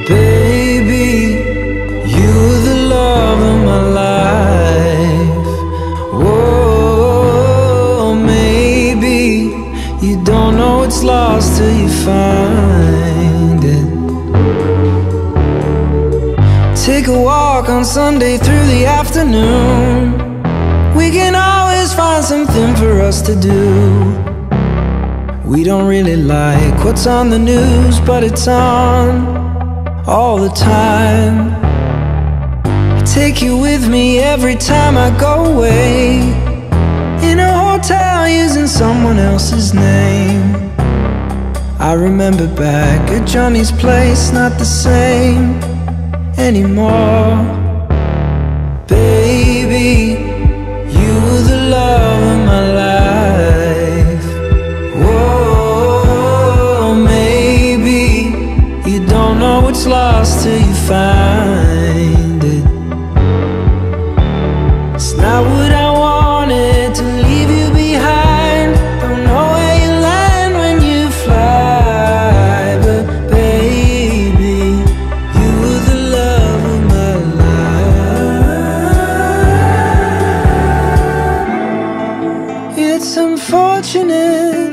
Baby, you're the love of my life. Whoa, maybe you don't know it's lost till you find it. Take a walk on Sunday through the afternoon. We can always find something for us to do. We don't really like what's on the news, but it's on all the time. I take you with me every time I go away, in a hotel using someone else's name. I remember back at Johnny's place, not the same anymore. Baby, you were the love of my life. Whoa, maybe you don't know what's lost till you find it. It's not what I wanted to leave you behind. Don't know where you land when you fly, but baby, you were the love of my life. It's unfortunate,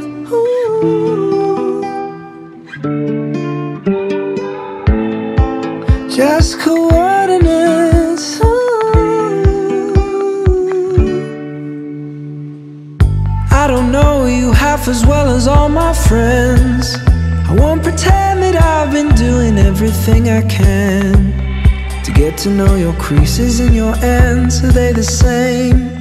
just coordinates. I don't know you half as well as all my friends. I won't pretend that I've been doing everything I can to get to know your creases and your ends. Are they the same?